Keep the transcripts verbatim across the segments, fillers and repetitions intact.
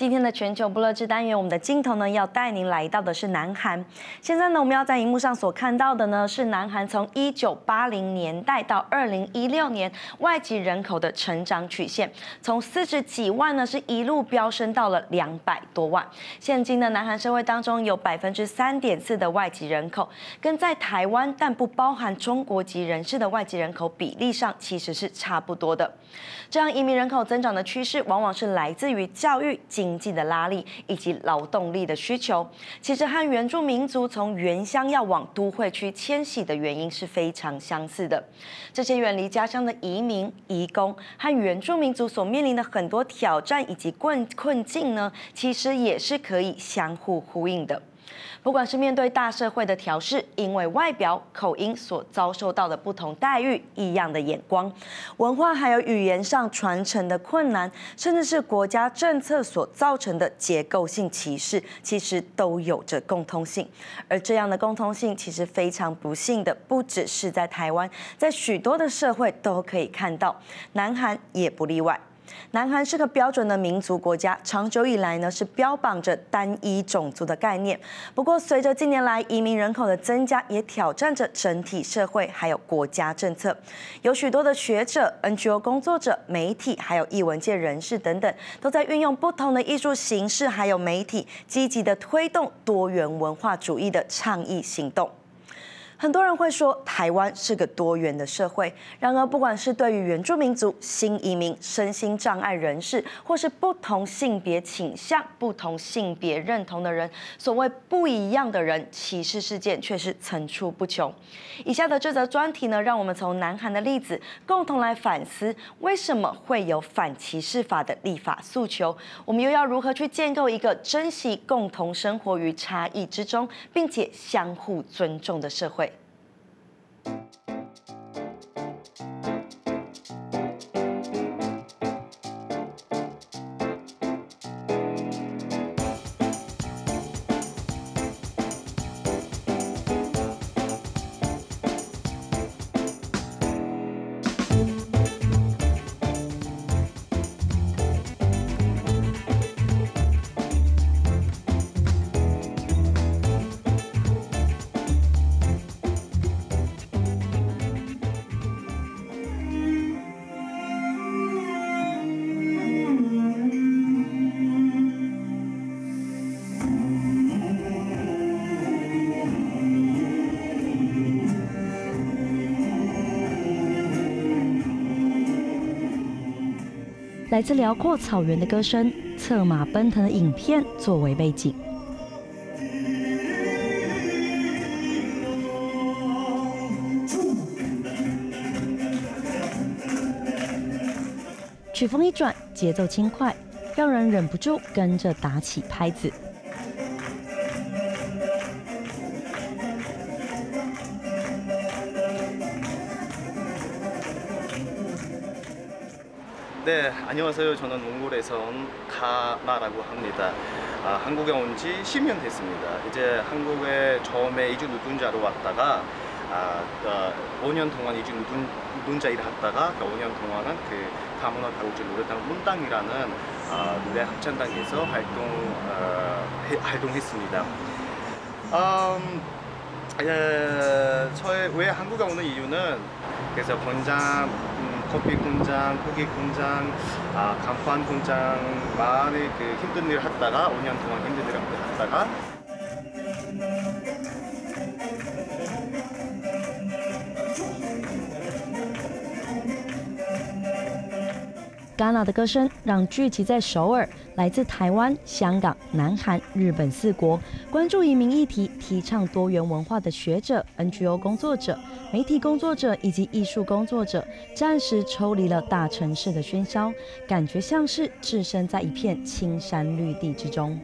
今天的全球不乐之单元，我们的镜头呢要带您来到的是南韩。现在呢，我们要在荧幕上所看到的呢是南韩从一九八零年代到二零一六年外籍人口的成长曲线，从四十几万呢是一路飙升到了两百多万。现今的南韩社会当中有百分之三点四的外籍人口，跟在台湾但不包含中国籍人士的外籍人口比例上其实是差不多的。这样移民人口增长的趋势，往往是来自于教育、经济的拉力以及劳动力的需求。其实和原住民族从原乡要往都会区迁徙的原因是非常相似的。这些远离家乡的移民、移工和原住民族所面临的很多挑战以及困困境呢，其实也是可以相互呼应的。不管是面对大社会的调试，因为外表、口音所遭受到的不同待遇、异样的眼光、文化还有语言上传承的困难，甚至是国家政策所造成的结构性歧视，其实都有着共通性。而这样的共通性，其实非常不幸的，不只是在台湾，在许多的社会都可以看到，南韩也不例外。南韩是个标准的民族国家，长久以来呢是标榜着单一种族的概念。不过，随着近年来移民人口的增加，也挑战着整体社会还有国家政策。有许多的学者、N G O 工作者、媒体还有艺文界人士等等，都在运用不同的艺术形式还有媒体，积极的推动多元文化主义的倡议行动。很多人会说台湾是个多元的社会，然而不管是对于原住民族、新移民、身心障碍人士，或是不同性别倾向、不同性别认同的人，所谓不一样的人，歧视事件却是层出不穷。以下的这则专题呢，让我们从南韩的例子共同来反思，为什么会有反歧视法的立法诉求？我们又要如何去建构一个珍惜共同生活于差异之中，并且相互尊重的社会？来自辽阔草原的歌声，策马奔腾的影片作为背景。曲风一转，节奏轻快，让人忍不住跟着打起拍子。 네, 안녕하세요. 저는 몽골에서 온 카나라고 합니다. 아, 한국에 온 지 십 년 됐습니다. 이제 한국에 처음에 이주 노동자로 왔다가 아, 어, 오 년 동안 이주 노동, 노동자 일을 했다가 그 오 년 동안은 그 다문화 가구제 노래당 문당이라는 어, 노래 합창단에서 활동 어, 해, 활동했습니다. 음, 예, 저의 왜 한국에 오는 이유는 그래서 공장, 음, 커피 공장, 고기 공장, 아, 간판 공장 많이 그 힘든 일을 했다가 오 년 동안 힘든 일을 했다가 戛纳的歌声让聚集在首尔、来自台湾、香港、南韩、日本四国关注移民议题、提倡多元文化的学者、N G O 工作者、媒体工作者以及艺术工作者，暂时抽离了大城市的喧嚣，感觉像是置身在一片青山绿地之中。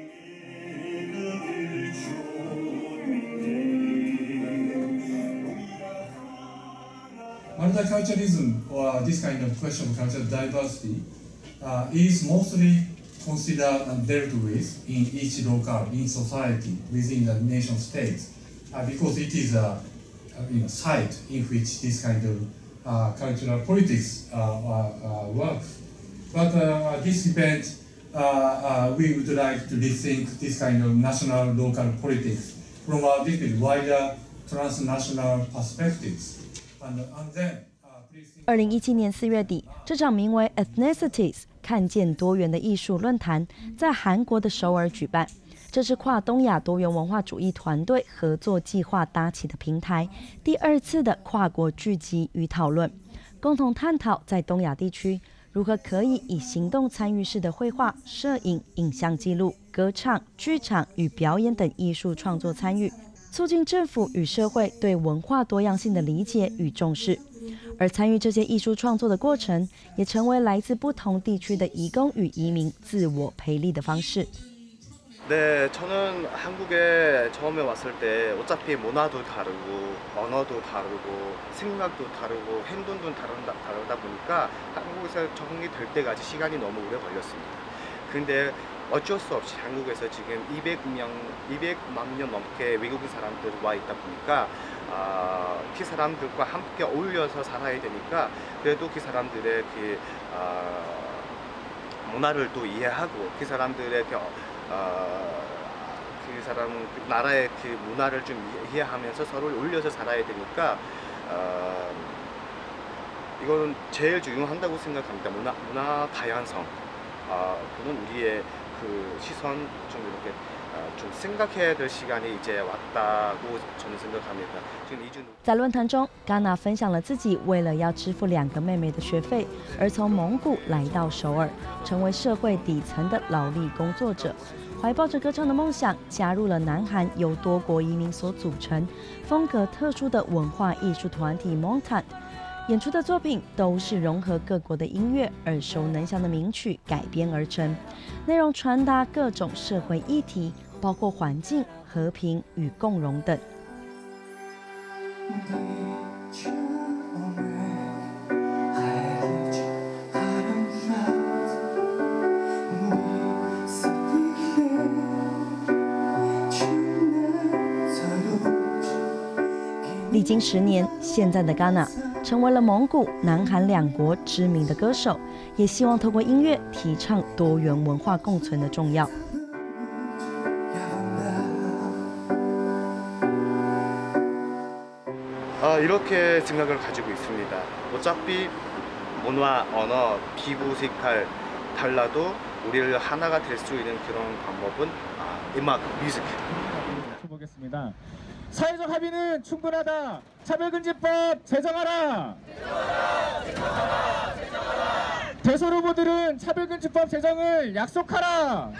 Multiculturalism, or this kind of question of cultural diversity, uh, is mostly considered and dealt with in each local, in society, within the nation states, uh, because it is a, a you know, site in which this kind of uh, cultural politics uh, uh, uh, works. But uh, this event uh, uh, we would like to rethink this kind of national local politics from a little bit wider transnational perspectives. And, and then, 二零一七年四月底，这场名为 Ethnicities 看见多元的艺术论坛在韩国的首尔举办。这是跨东亚多元文化主义团队合作计划搭起的平台，第二次的跨国聚集与讨论，共同探讨在东亚地区如何可以以行动参与式的绘画、摄影、影像记录、歌唱、剧场与表演等艺术创作参与，促进政府与社会对文化多样性的理解与重视。而参与这些艺术创作的过程，也成为来自不同地区的移工与移民自我培力的方式。 네, 저는 한국에 처음에 왔을 때 어차피 문화도 다르고 언어도 다르고 생각도 다르고 행동도 다르다, 다르다 보니까 한국에서 적응이 될 때까지 시간이 너무 오래 걸렸습니다. 근데 어쩔 수 없이 한국에서 지금 이백 명, 이백만 명 넘게 외국인 사람들 와 있다 보니까 아, 그 사람들과 함께 어울려서 살아야 되니까 그래도 그 사람들의 그 아, 문화를 또 이해하고 그 사람들의 그, 어, 그 사람 그 나라의 그 문화를 좀 이해하면서 서로 올려서 살아야 되니까 어, 이거는 제일 중요한다고 생각합니다. 문화 문화 다양성. 어, 그건 우리의 그 시선 좀 이렇게 어, 좀 생각해야 될 시간이 이제 왔다고 저는 생각합니다. 지금 이주 在论坛中，戛纳分享了自己为了要支付两个妹妹的学费，而从蒙古来到首尔，成为社会底层的劳力工作者，怀抱着歌唱的梦想，加入了南韩由多国移民所组成、风格特殊的文化艺术团体 Montan。演出的作品都是融合各国的音乐、耳熟能详的名曲改编而成，内容传达各种社会议题，包括环境、和平与共荣等。 历经十年，现在的戛纳成为了蒙古、南韩两国知名的歌手，也希望透过音乐提倡多元文化共存的重要。 아, 이렇게 생각을 가지고 있습니다. 어차피 문화, 언어, 피부 색깔 달라도 우리를 하나가 될 수 있는 그런 방법은 아, 음악, 뮤직. 보겠습니다. 사회적 합의는 충분하다. 차별금지법 제정하라. 대선 후보들은 차별금지법 제정을 약속하라.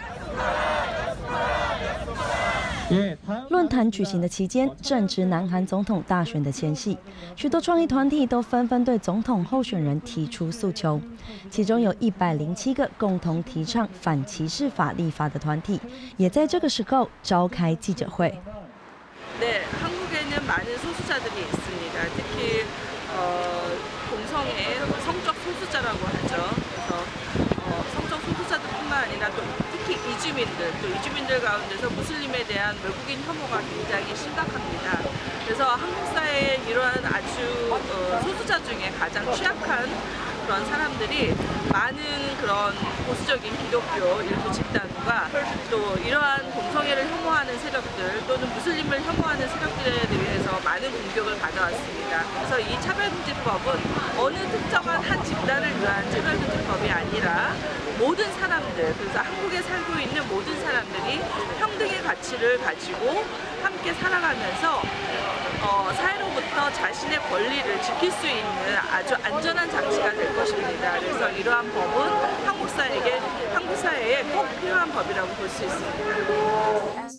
论坛举行的期间，正值南韩总统大选的前夕，许多创意团体都纷纷对总统候选人提出诉求，其中有一百零七个共同提倡反歧视法立法的团体，也在这个时候召开记者会。 네, 한국에는 많은 소수자들이 있습니다. 특히 어, 동성애, 성적 소수자라고 하죠. 그래서 어, 성적 소수자들뿐만 아니라 또 특히 이주민들, 또 이주민들 가운데서 무슬림에 대한 외국인 혐오가 굉장히 심각합니다. 그래서 한국 사회의 이러한 아주 어, 소수자 중에 가장 취약한 그런 사람들이 많은 그런 보수적인 기독교 일부 집단과 또 이러한 동성애를 혐오하는 세력들 또는 무슬림을 혐오하는 세력들에 대해서 많은 공격을 받아왔습니다. 그래서 이 차별금지법은 어느 특정한 한 집단을 위한 차별금지법이 아니라 모든 사람들, 그래서 한국에 살고 있는 모든 사람들이 평등의 가치를 가지고 함께 살아가면서 어, 사회로부터 자신의 권리를 지킬 수 있는 아주 안전한 장치가 될 것입니다. 그래서 이러한 법은 한국 사회에게 한국 사회에 꼭 필요한 법이라고 볼 수 있습니다.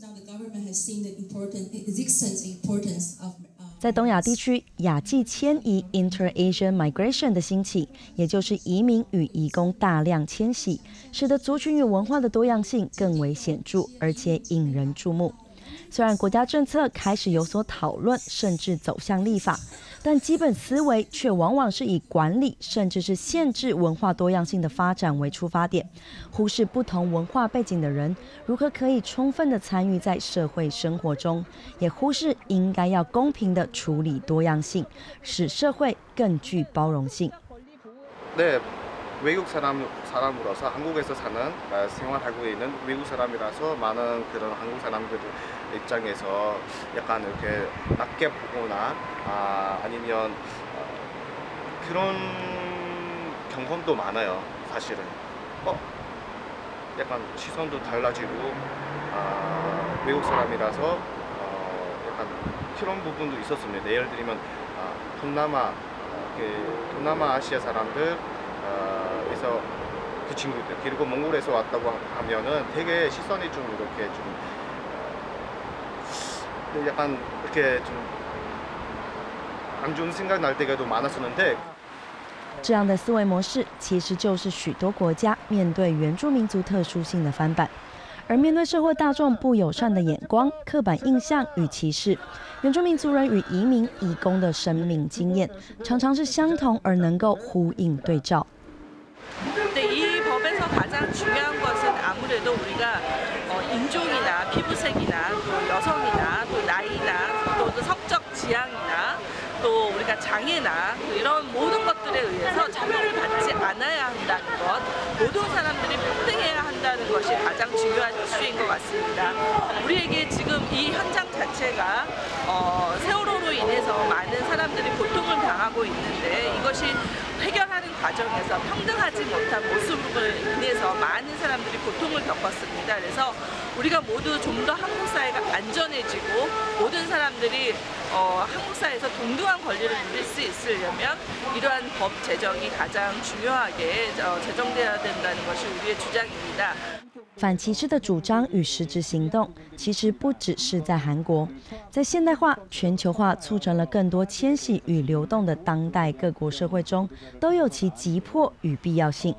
在东亚地区，亚际迁移 （Inter-Asian Migration） 的兴起，也就是移民与移工大量迁徙，使得族群与文化的多样性更为显著，而且引人注目。虽然国家政策开始有所讨论，甚至走向立法，但基本思维却往往是以管理甚至是限制文化多样性的发展为出发点，忽视不同文化背景的人如何可以充分的参与在社会生活中，也忽视应该要公平的处理多样性，使社会更具包容性。 네, 외국 사람 사람으로서 한국에서 사는 생활하고 있는 외국 사람이라서 많은 그런 한국 사람들 입장에서 약간 이렇게 낮게 보거나 아, 아니면 어, 그런 경험도 많아요. 사실은 어 약간 시선도 달라지고 아, 외국 사람이라서 어, 약간 그런 부분도 있었습니다. 예를 들면 아, 동남아 어, 그 동남아 아시아 사람들 어, 에서 그 친구들 그리고 몽골에서 왔다고 하면은 되게 시선이 좀 이렇게 좀 어, 약간 이렇게 좀 안 좋은 생각 날 때가 많았었는데 这样的思维模式其实就是许多国家面对原住民族特殊性的翻版。而面对社会大众不友善的眼光、刻板印象与歧视，原住民族人与移民移工的生命经验常常是相同而能够呼应对照。 근데 이 법에서 가장 중요한 것은 아무래도 우리가 어, 인종이나 피부색이나 또 여성이나 또 나이나 또, 또 성적 지향이나 또 우리가 장애나 또 이런 모든 것들에 의해서 차별을 받지 않아야 한다는 것, 모든 사람들이 평등해야 한다는 것이 가장 중요한 이슈인 것 같습니다. 우리에게 지금 이 현장 자체가 어, 세월호로 인해서 많은 사람들이 고통을 당하고 있는데 이것이 해결하는 과정에서 평등하지 못한 모습으로 인해서 많은 사람들이 고통을 겪었습니다. 그래서 우리가 모두 좀 더 한국 사회가 안전해지고 모든 사람들이 어, 한국 사회에서 동등한 권리를 누릴 수 있으려면 이러한 법 제정이 가장 중요하게 어, 제정돼야 된다는 것이 우리의 주장입니다. 反歧视的主张与实质行动，其实不只是在韩国，在现代化、全球化促成了更多迁徙与流动的当代各国社会中，都有其急迫与必要性。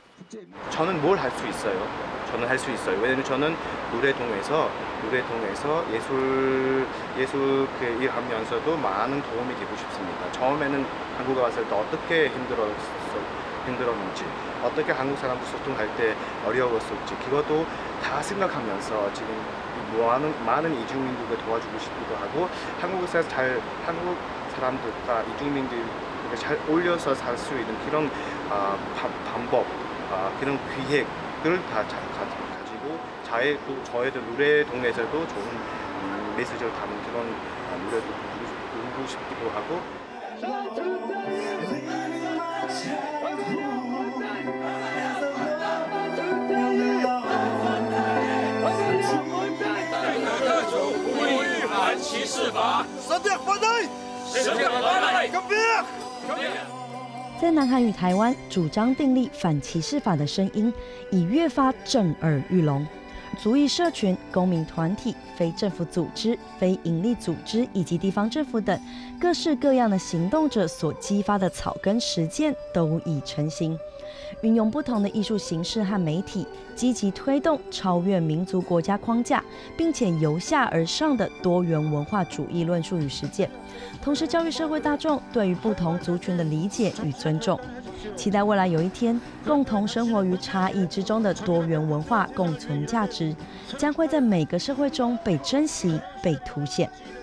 저는 뭘 할 수 있어요. 저는 할 수 있어요. 왜냐면 저는 노래동에서 노래동에서 예술 예술 그 일하면서도 많은 도움이 되고 싶습니다. 처음에는 한국에 왔을 때 어떻게 힘들었 힘들었는지, 어떻게 한국 사람들 소통할 때 어려웠을지 그것도 다 생각하면서 지금 많은 많은 이주민들을 도와주고 싶기도 하고 한국에서 잘 한국 사람들과 이주민들이 잘 어울려서 살 수 있는 그런 아, 방법, 아, 그런 기획을 다 자, 가지고 저의 또 저의 노래동에서도 좋은 음, 메시지를 담은 그런 아, 노래도 부르고 싶기도 하고. 네. 在南韩与台湾主张订立反歧视法的声音，已越发震耳欲聋。族裔社群、公民团体、非政府组织、非营利组织以及地方政府等各式各样的行动者所激发的草根实践都已成型。运用不同的艺术形式和媒体，积极推动超越民族国家框架，并且由下而上的多元文化主义论述与实践，同时教育社会大众对于不同族群的理解与尊重，期待未来有一天，共同生活于差异之中的多元文化共存价值，将会在每个社会中被珍惜、被凸显。